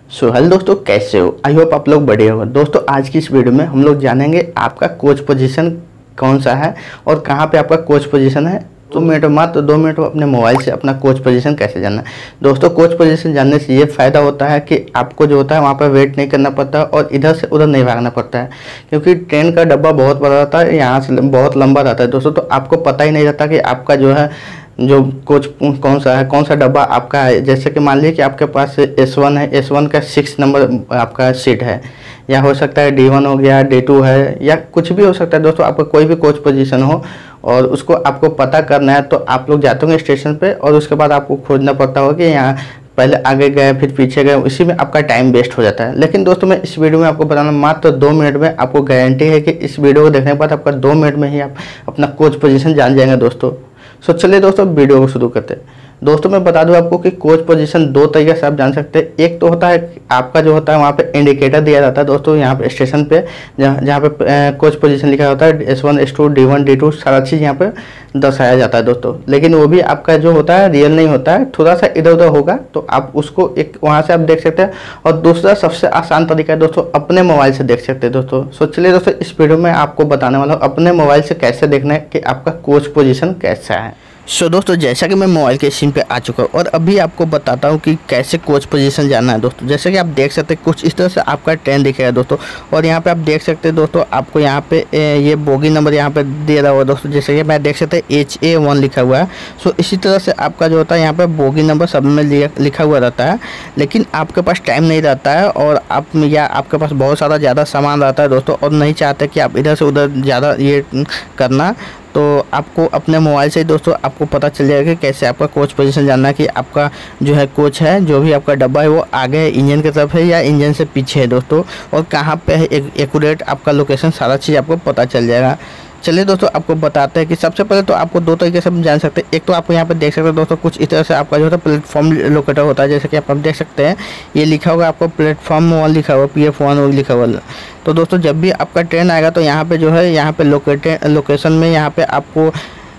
Hello दोस्तों, कैसे हो? आई होप आप लोग बढ़िया हो। दोस्तों, आज की इस वीडियो में हम लोग जानेंगे आपका कोच पोजीशन कौन सा है और कहाँ पे आपका कोच पोजीशन है। 2 मिनट मात्र 2 मिनट अपने मोबाइल से अपना कोच पोजीशन कैसे जानना है। दोस्तों, कोच पोजीशन जानने से ये फ़ायदा होता है कि आपको जो होता है वहाँ पर वेट नहीं करना पड़ता और इधर से उधर नहीं भागना पड़ता है, क्योंकि ट्रेन का डब्बा बहुत बड़ा रहता है, यहाँ से बहुत लंबा रहता है दोस्तों। तो आपको पता ही नहीं रहता कि आपका जो है जो कोच कौन सा है, कौन सा डब्बा आपका है। जैसे कि मान लीजिए कि आपके पास S1 है, S1 का 6 नंबर आपका सीट है, या हो सकता है D1 हो गया, D2 है, या कुछ भी हो सकता है दोस्तों। आपका कोई भी कोच पोजीशन हो और उसको आपको पता करना है, तो आप लोग जाते होंगे स्टेशन पे और उसके बाद आपको खोजना पड़ता होगा कि यहाँ पहले आगे गए फिर पीछे गए, इसी में आपका टाइम वेस्ट हो जाता है। लेकिन दोस्तों, मैं इस वीडियो में आपको बताना मात्र 2 मिनट में, आपको गारंटी है कि इस वीडियो को देखने के बाद आपका 2 मिनट में ही आप अपना कोच पोजीशन जान जाएंगे दोस्तों। चलिए दोस्तों, वीडियो को शुरू करते हैं। दोस्तों, मैं बता दूं आपको कि कोच पोजीशन 2 तरीके से आप जान सकते हैं। एक तो होता है आपका जो होता है वहाँ पे इंडिकेटर दिया जाता है दोस्तों, यहाँ पे स्टेशन पे जहाँ पे कोच पोजीशन लिखा होता है, S1 S2 D1 D2 सारा चीज़ यहाँ पे दर्शाया जाता है दोस्तों। लेकिन वो भी आपका जो होता है रियल नहीं होता है, थोड़ा सा इधर उधर होगा, तो आप उसको एक वहाँ से आप देख सकते हैं। और दूसरा सबसे आसान तरीका है दोस्तों, अपने मोबाइल से देख सकते हैं दोस्तों। चलिए दोस्तों, इस वीडियो में आपको बताने वाला हूँ अपने मोबाइल से कैसे देखना है कि आपका कोच पोजीशन कैसा है। दोस्तों, जैसा कि मैं मोबाइल के स्क्रीन पे आ चुका हूँ और अभी आपको बताता हूँ कि कैसे कोच पोजीशन जाना है दोस्तों। जैसे कि आप देख सकते हैं कुछ इस तरह से आपका ट्रेन दिखेगा दोस्तों, और यहाँ पे आप देख सकते हैं दोस्तों, आपको यहाँ पे ये बोगी नंबर यहाँ पे दे रहा हुआ दोस्तों। जैसे कि मैं देख सकते हैं HA1 लिखा हुआ है। इसी तरह से आपका जो होता है यहाँ पे बोगी नंबर सब में लिखा हुआ रहता है, लेकिन आपके पास टाइम नहीं रहता है और आपके पास बहुत सारा ज़्यादा सामान रहता है दोस्तों, और नहीं चाहते कि आप इधर से उधर ज़्यादा ये करना, तो आपको अपने मोबाइल से दोस्तों आपको पता चल जाएगा कि कैसे आपका कोच पोजीशन जानना है कि आपका जो है कोच है, जो भी आपका डब्बा है वो आगे इंजन की तरफ है या इंजन से पीछे है दोस्तों, और कहाँ पे है एक्यूरेट आपका लोकेशन, सारा चीज़ आपको पता चल जाएगा। चलिए दोस्तों, आपको बताते हैं कि सबसे पहले तो आपको 2 तरीके से जान सकते हैं। एक तो आपको यहाँ पे देख सकते हैं दोस्तों, कुछ इस तरह से आपका जो है प्लेटफॉर्म लोकेटर होता है। जैसे कि आप देख सकते हैं ये लिखा होगा आपको प्लेटफॉर्म 1 लिखा हुआ, PF1 लिखा हुआ। तो दोस्तों, जब भी आपका ट्रेन आएगा तो यहाँ पे जो है यहाँ पे लोकेशन में यहाँ पे आपको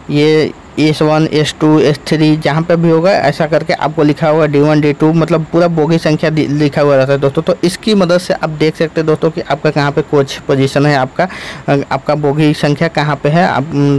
ये S1 S2 S3 जहाँ पे भी होगा ऐसा करके आपको लिखा हुआ D1 D2, मतलब पूरा बोगी संख्या लिखा हुआ रहता है दोस्तों। तो इसकी मदद से आप देख सकते हैं दोस्तों कि आपका कहाँ पे कोच पोजीशन है, आपका बोगी संख्या कहाँ पे है।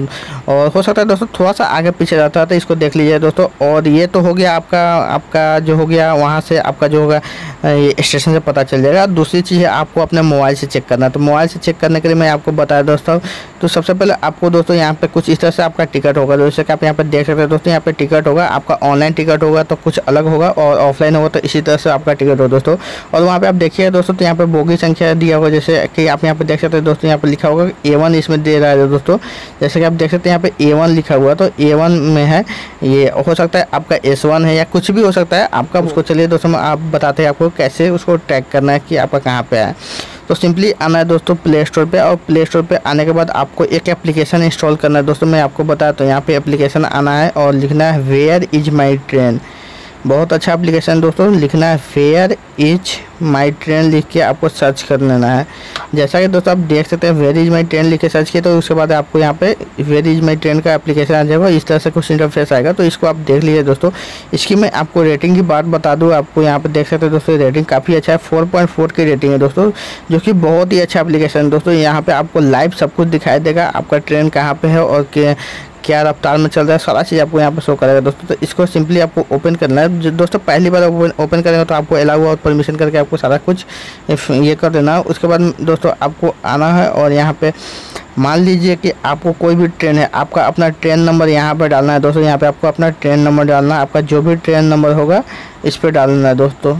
और हो सकता है दोस्तों थोड़ा सा आगे पीछे रहता है, तो इसको देख लीजिए दोस्तों। और ये तो हो गया आपका जो हो गया, वहाँ से आपका जो होगा स्टेशन से पता चल जाएगा। दूसरी चीज़ है आपको अपने मोबाइल से चेक करना है। तो मोबाइल से चेक करने के लिए मैं आपको बताया दोस्तों, तो सबसे पहले आपको दोस्तों यहाँ पे कुछ इस तरह से आपका टिकट होगा। जैसे कि आप यहाँ पे देख सकते हैं दोस्तों, यहाँ पे टिकट होगा आपका। ऑनलाइन टिकट होगा तो कुछ अलग होगा, और ऑफलाइन होगा तो इसी तरह से आपका टिकट होगा दोस्तों। और वहाँ पे आप देखिए दोस्तों, तो यहाँ पे बोगी संख्या दिया होगा। जैसे कि आप यहाँ पे देख सकते हैं दोस्तों, यहाँ पे लिखा होगा A1 इसमें दे रहा है दोस्तों। जैसे कि आप देख सकते हैं यहाँ पे A1 लिखा हुआ, तो A1 में है, ये हो सकता है आपका S1 है या कुछ भी हो सकता है आपका उसको। चलिए दोस्तों, आप बताते हैं आपको कैसे उसको ट्रैक करना है कि आपका कहाँ पे है। तो सिंपली आना है दोस्तों प्ले स्टोर पे, और प्ले स्टोर पे आने के बाद आपको एक एप्लीकेशन इंस्टॉल करना है दोस्तों। मैं आपको बताया, तो यहाँ पे एप्लीकेशन आना है और लिखना है वेयर इज माई ट्रेन। बहुत अच्छा एप्लीकेशन दोस्तों, लिखना है वेयर इज माई ट्रेन लिख के आपको सर्च कर लेना है। जैसा कि दोस्तों आप देख सकते हैं वेयर इज माई ट्रेन लिख के सर्च किया, तो उसके बाद आपको यहाँ पे वेयर इज माई ट्रेन का एप्लीकेशन आ जाएगा। इस तरह से कुछ इंटरफेस आएगा, तो इसको आप देख लीजिए दोस्तों। इसकी मैं आपको रेटिंग की बात बता दूँ, आपको यहाँ पे देख सकते हैं दोस्तों रेटिंग काफ़ी अच्छा है, 4.4 की रेटिंग है दोस्तों, जो कि बहुत ही अच्छा एप्लीकेशन है दोस्तों। यहाँ पर आपको लाइव सब कुछ दिखाई देगा, आपका ट्रेन कहाँ पर है और क्या रफ्तार में चल रहा है, सारा चीज़ आपको यहाँ पे शो करेगा दोस्तों। तो इसको सिंपली आपको ओपन करना है दोस्तों। पहली बार ओपन करेंगे तो आपको अलाउ और परमिशन करके आपको सारा कुछ ये कर देना है। उसके बाद दोस्तों आपको आना है, और यहाँ पे मान लीजिए कि आपको कोई भी ट्रेन है, आपका अपना ट्रेन नंबर यहाँ पर डालना है दोस्तों। यहाँ पर आपको अपना ट्रेन नंबर डालना है, आपका जो भी ट्रेन नंबर होगा इस पर डालना है दोस्तों।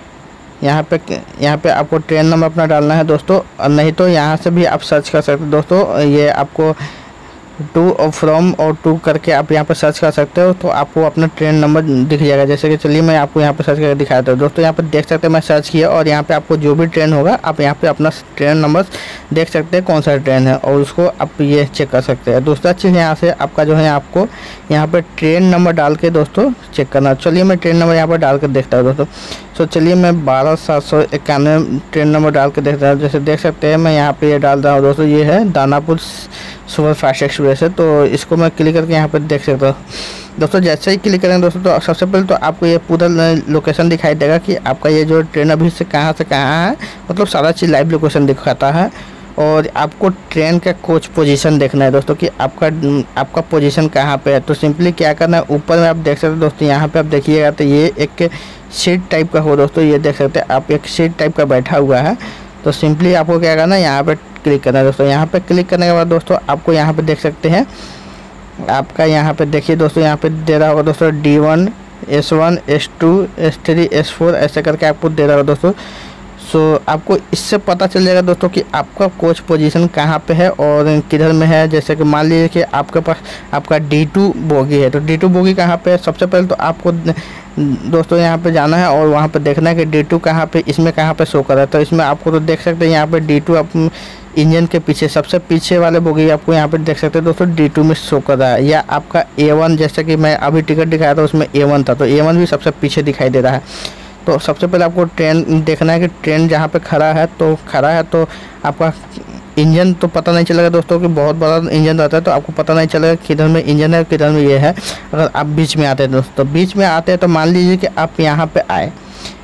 यहाँ पे आपको ट्रेन नंबर अपना डालना है दोस्तों, और नहीं तो यहाँ से भी आप सर्च कर सकते हैं दोस्तों। ये आपको टू और फ्रॉम और टू करके आप यहाँ पर सर्च कर सकते हो, तो आपको अपना ट्रेन नंबर दिख जाएगा। जैसे कि चलिए मैं आपको यहाँ पर सर्च करके दिखाता हूँ दोस्तों। यहाँ पर देख सकते हैं मैं सर्च किया, और यहाँ पे आपको जो भी ट्रेन होगा आप यहाँ पे अपना ट्रेन नंबर देख सकते हैं कौन सा ट्रेन है, और उसको आप ये चेक कर सकते हैं। दूसरा चीज़ यहाँ से आपका जो है आपको यहाँ पर ट्रेन नंबर डाल के दोस्तों चेक करना। चलिए मैं ट्रेन नंबर यहाँ पर डाल कर देखता हूँ दोस्तों। तो चलिए मैं 12791 ट्रेन नंबर डाल के देखता हूँ। जैसे देख सकते हैं मैं यहाँ पे ये डाल रहा हूँ दोस्तों, ये है दानापुर सुपर फास्ट एक्सप्रेस है। तो इसको मैं क्लिक करके यहाँ पे देख सकता हूँ। दोस्तों जैसे ही क्लिक करेंगे दोस्तों तो सबसे पहले तो आपको ये पूरा लोकेशन दिखाई देगा कि आपका ये जो ट्रेन अभी से कहाँ है, मतलब सारा चीज़ लाइव लोकेशन दिखाता है। और आपको ट्रेन का कोच पोजीशन देखना है दोस्तों कि आपका पोजीशन कहाँ पे है। तो सिंपली क्या करना है, ऊपर में आप देख सकते हैं दोस्तों, यहाँ पे आप देखिएगा तो ये एक सीट टाइप का हो दोस्तों, ये देख सकते हैं आप, एक सीट टाइप का बैठा हुआ है। तो सिंपली आपको क्या करना है, यहाँ पे क्लिक करना है दोस्तों। यहाँ पे क्लिक करने के बाद दोस्तों आपको यहाँ पे देख सकते हैं, आपका यहाँ पे देखिए दोस्तों, यहाँ पे दे रहा होगा दोस्तों D1 S1 S2 S3 S4 ऐसे करके आपको दे रहा होगा दोस्तों। सो आपको इससे पता चल जाएगा दोस्तों कि आपका कोच पोजीशन कहाँ पे है और किधर में है। जैसे कि मान लीजिए कि आपके पास आपका D2 बोगी है, तो D2 बोगी कहाँ पे है। सबसे पहले तो आपको दोस्तों यहाँ पे जाना है और वहाँ पे देखना है कि D2 कहाँ पे, इसमें कहाँ पे शो कर रहा है। तो इसमें आपको तो देख सकते हैं यहाँ पे D2 आप इंजन के पीछे सबसे पीछे वाले बोगी आपको यहाँ पे देख सकते हैं दोस्तों D2 में शो कर रहा है। या आपका A1, जैसे कि मैं अभी टिकट दिखाया था उसमें A1 था, तो A1 भी सबसे पीछे दिखाई दे रहा है। तो सबसे पहले आपको ट्रेन देखना है कि ट्रेन जहाँ पे खड़ा है तो आपका इंजन तो पता नहीं चलेगा दोस्तों कि बहुत बड़ा इंजन रहता है, तो आपको पता नहीं चलेगा किधर में इंजन है किधर में ये है। अगर आप बीच में आते हैं दोस्तों, बीच में आते हैं तो मान लीजिए कि आप यहाँ पे आए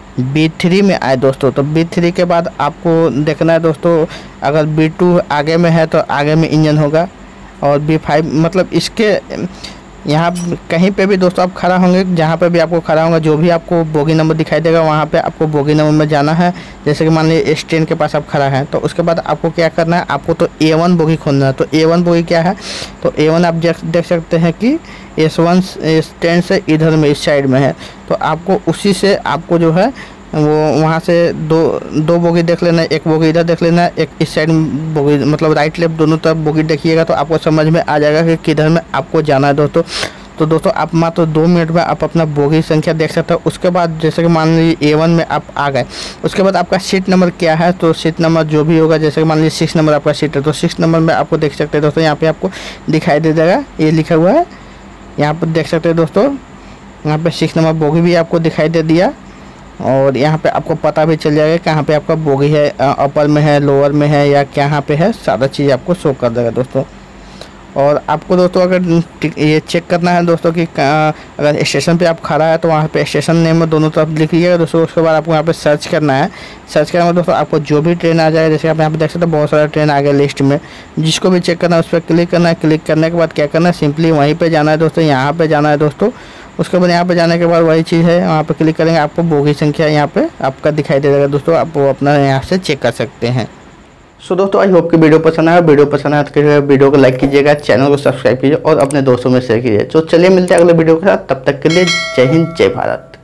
B3 में आए दोस्तों, तो B3 के बाद आपको देखना है दोस्तों, अगर B2 आगे में है तो आगे में इंजन होगा, और B5 मतलब इसके यहाँ कहीं पे भी दोस्तों आप खड़ा होंगे, जहाँ पे भी आपको खड़ा होगा, जो भी आपको बोगी नंबर दिखाई देगा वहाँ पे आपको बोगी नंबर में जाना है। जैसे कि मान लीजिए S10 के पास आप खड़ा है, तो उसके बाद आपको क्या करना है, आपको तो A1 बोगी खोलना है। तो A1 बोगी क्या है, तो A1 आप देख सकते हैं कि S1 S10 से इधर में इस साइड में है, तो आपको उसी से आपको जो है वो वहाँ से दो बोगी देख लेना है, एक बोगी इधर देख लेना है, एक इस साइड बोगी, मतलब राइट लेफ्ट दोनों तरफ बोगी देखिएगा तो आपको समझ में आ जाएगा कि किधर में आपको जाना है दोस्तों। तो दोस्तों आप मात्र 2 मिनट में आप अपना बोगी संख्या देख सकते हो। उसके बाद जैसे कि मान लीजिए A1 में आप आ गए, उसके बाद आपका सीट नंबर क्या है, तो सीट नंबर जो भी होगा, जैसे कि मान लीजिए 6 नंबर आपका सीट है, तो 6 नंबर में आपको देख सकते हैं दोस्तों, यहाँ पे आपको दिखाई दे जाएगा, ये लिखा हुआ है, यहाँ पर देख सकते हैं दोस्तों, यहाँ पे 6 नंबर बोगी भी आपको दिखाई दे दिया। और यहाँ पे आपको पता भी चल जाएगा कहाँ पे आपका बोगी है, अपर में है, लोअर में है, या कहाँ पे है, सारा चीज़ आपको शो कर देगा दोस्तों। और आपको दोस्तों अगर ये चेक करना है दोस्तों कि अगर स्टेशन पे आप खड़ा है तो वहाँ पे स्टेशन नेम में दोनों तरफ लिखिएगा दोस्तों। उसके बाद आपको यहाँ पे सर्च करना है। सर्च करने में दोस्तों आपको जो भी ट्रेन आ जाए, जैसे आप यहाँ पे देख सकते हैं बहुत सारा ट्रेन आ गया लिस्ट में, जिसको भी चेक करना है उस पर क्लिक करना है। क्लिक करने के बाद क्या करना है, सिंपली वहीं पर जाना है दोस्तों, यहाँ पर जाना है दोस्तों। उसके बाद यहाँ पे जाने के बाद वही चीज़ है, वहाँ पे क्लिक करेंगे, आपको बोगी संख्या यहाँ पे आपका दिखाई दे जाएगा दोस्तों, आप वो अपना यहाँ से चेक कर सकते हैं। सो दोस्तों आई होप कि वीडियो पसंद आया। वीडियो पसंद आया तो वीडियो को लाइक कीजिएगा, चैनल को सब्सक्राइब कीजिए और अपने दोस्तों में शेयर कीजिए। तो चलिए मिलते हैं अगले वीडियो के साथ, तब तक के लिए जय हिंद जय भारत।